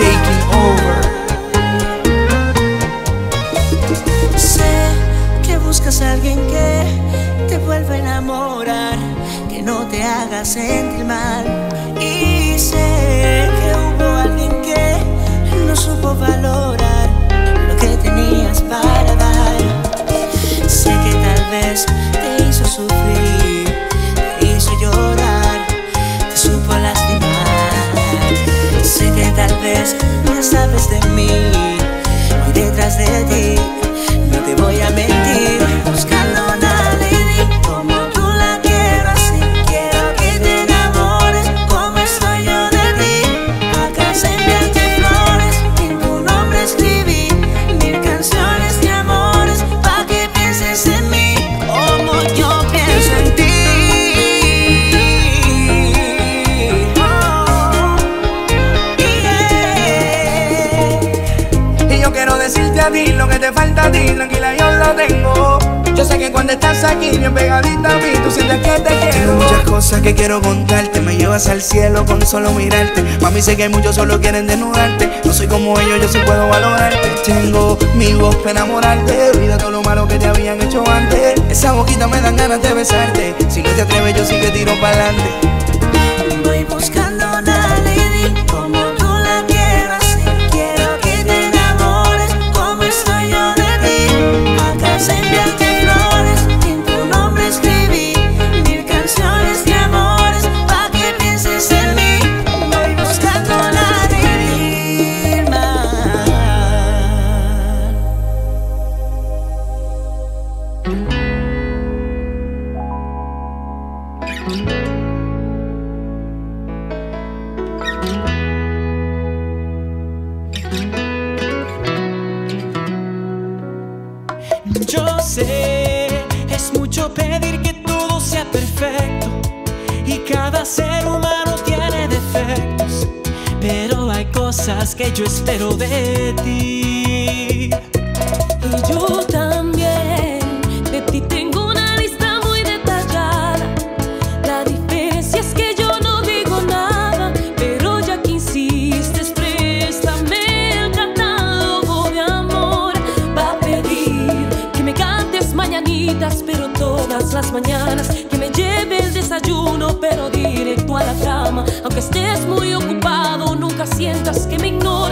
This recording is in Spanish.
taking over. Sé que buscas a alguien que te vuelva a enamorar, que no te haga sentir mal. Y sé que hubo alguien que no supo valorar lo que tenías para dar. Sé que tal vez te hizo sufrir, te hizo llorar, te supo lastimar. Sé que tal vez no sabes de mí, voy detrás de ti, no te voy a mentir. Voy buscando una lady como tú la quiero, así quiero que te enamores como estoy yo de ti. Acá se enviarte flores, en tu nombre escribí 1000 canciones de amores, pa' que pienses en mí como yo pienso en ti. Y yo quiero decirte a ti lo que te falta a ti, tranquila, yo lo tengo. Yo sé que cuando estás aquí, bien pegadita a mí, tú sientes que te quiero. Tengo muchas cosas que quiero contarte, me llevas al cielo con solo mirarte. Mami, sé que hay muchos solo quieren desnudarte, no soy como ellos, yo sí puedo valorarte. Tengo mi voz para enamorarte, olvida todo lo malo que te habían hecho antes. Esa boquita me dan ganas de besarte, si no te atreves yo sí que tiro pa'lante. Voy buscando una lady como tú la quiero, así quiero que te enamores como estoy yo de ti. Acá se enviarte flores, en tu nombre escribí 1000 canciones de amores, pa' que pienses en mí. Voy buscando la de Irma. Yo sé, es mucho pedir que todo sea perfecto y cada ser humano tiene defectos, pero hay cosas que yo espero de ti. Y yo también, de ti tengo una lista muy detallada. La diferencia es que yo no digo nada, pero ya que insistes, préstame el catálogo de amor. Va a pedir que me cantes mañanitas, pero todas las mañanas, que me lleve el desayuno, pero directo a la cama. Aunque estés muy ocupado, nunca sientas que me ignoro.